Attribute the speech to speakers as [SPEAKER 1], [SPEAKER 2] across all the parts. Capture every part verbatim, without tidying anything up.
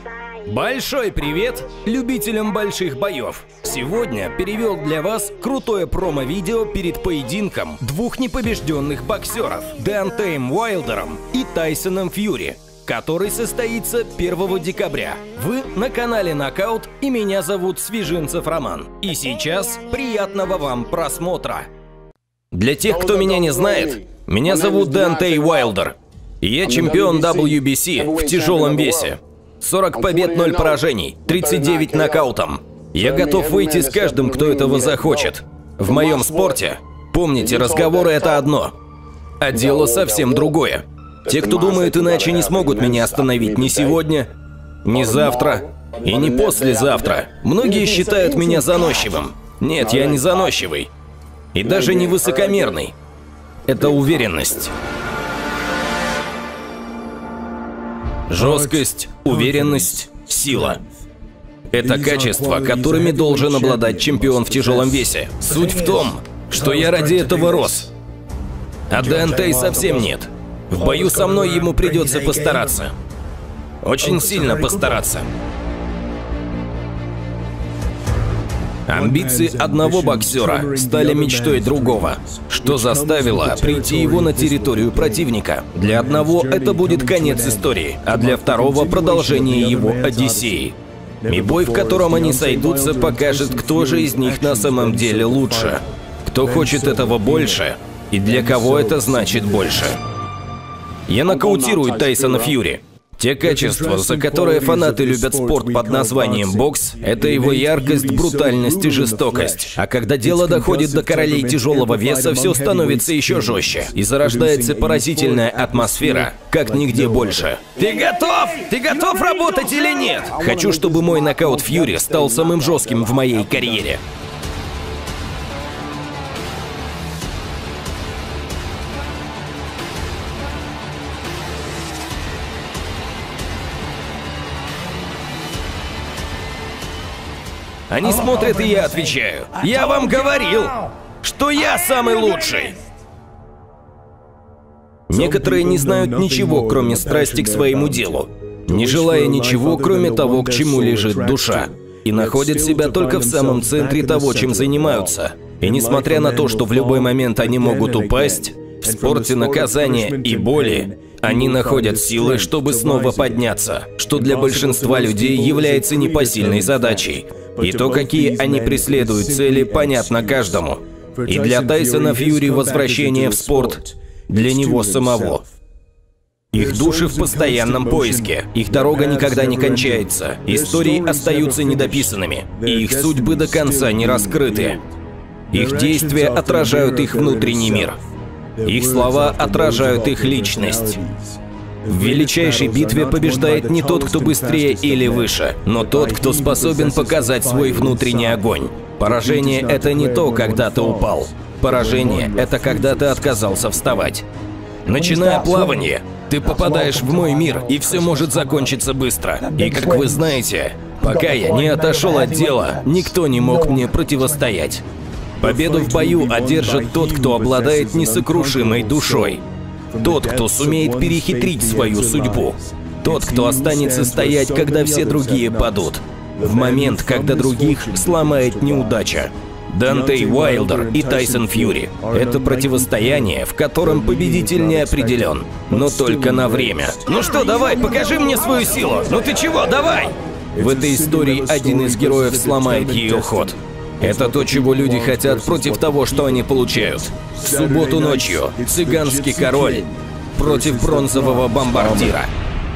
[SPEAKER 1] Большой привет любителям больших боев! Сегодня перевел для вас крутое промо-видео перед поединком двух непобежденных боксеров Деонтеем Уайлдером и Тайсоном Фьюри, который состоится первого декабря. Вы на канале Нокаут, и меня зовут Свежинцев Роман. И сейчас приятного вам просмотра! Для тех, кто меня не знает, меня зовут Деонтей Уайлдер. Я чемпион дабл ю би си в тяжелом весе. сорок побед, ноль поражений, тридцать девять нокаутом. Я готов выйти с каждым, кто этого захочет. В моем спорте, помните, разговоры — это одно, а дело совсем другое. Те, кто думает иначе, не смогут меня остановить ни сегодня, ни завтра и ни послезавтра. Многие считают меня заносчивым. Нет, я не заносчивый. И даже не высокомерный. Это уверенность. Жесткость, уверенность, сила. Это качества, которыми должен обладать чемпион в тяжелом весе. Суть в том, что я ради этого рос. А Деонтей совсем нет. В бою со мной ему придется постараться. Очень сильно постараться. Амбиции одного боксера стали мечтой другого, что заставило прийти его на территорию противника. Для одного это будет конец истории, а для второго — продолжение его Одиссеи. И бой, в котором они сойдутся, покажет, кто же из них на самом деле лучше, кто хочет этого больше и для кого это значит больше. Я нокаутирую Тайсона Фьюри. Те качества, за которые фанаты любят спорт под названием бокс, это его яркость, брутальность и жестокость. А когда дело доходит до королей тяжелого веса, все становится еще жестче. И зарождается поразительная атмосфера, как нигде больше. Ты готов? Ты готов работать или нет? Хочу, чтобы мой нокаут Фьюри стал самым жестким в моей карьере. Они смотрят, и я отвечаю. Я вам говорил, что я самый лучший. Некоторые не знают ничего, кроме страсти к своему делу, не желая ничего, кроме того, к чему лежит душа, и находят себя только в самом центре того, чем занимаются. И несмотря на то, что в любой момент они могут упасть, в спорте наказания и боли, они находят силы, чтобы снова подняться, что для большинства людей является непосильной задачей. И то, какие они преследуют цели, понятно каждому. И для Тайсона Фьюри возвращение в спорт для него самого. Их души в постоянном поиске, их дорога никогда не кончается, истории остаются недописанными, и их судьбы до конца не раскрыты. Их действия отражают их внутренний мир. Их слова отражают их личность. В величайшей битве побеждает не тот, кто быстрее или выше, но тот, кто способен показать свой внутренний огонь. Поражение — это не то, когда ты упал. Поражение — это когда ты отказался вставать. Начиная плавание, ты попадаешь в мой мир, и все может закончиться быстро. И как вы знаете, пока я не отошел от дела, никто не мог мне противостоять. Победу в бою одержит тот, кто обладает несокрушимой душой. Тот, кто сумеет перехитрить свою судьбу. Тот, кто останется стоять, когда все другие падут. В момент, когда других сломает неудача. Деонтей Уайлдер и Тайсон Фьюри – это противостояние, в котором победитель не определен, но только на время. Ну что, давай, покажи мне свою силу. Ну ты чего, давай! В этой истории один из героев сломает ее ход. Это то, чего люди хотят против того, что они получают. В субботу ночью цыганский король против бронзового бомбардира.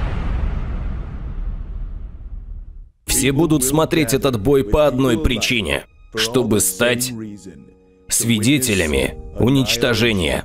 [SPEAKER 1] Все будут смотреть этот бой по одной причине, чтобы стать свидетелями уничтожения.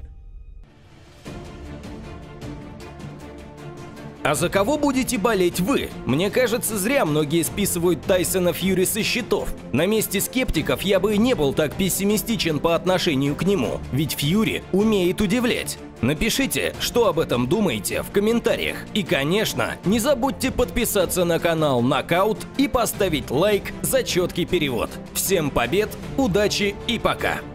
[SPEAKER 1] А за кого будете болеть вы? Мне кажется, зря многие списывают Тайсона Фьюри со счетов. На месте скептиков я бы и не был так пессимистичен по отношению к нему, ведь Фьюри умеет удивлять. Напишите, что об этом думаете, в комментариях. И, конечно, не забудьте подписаться на канал Нокаут и поставить лайк за четкий перевод. Всем побед, удачи и пока!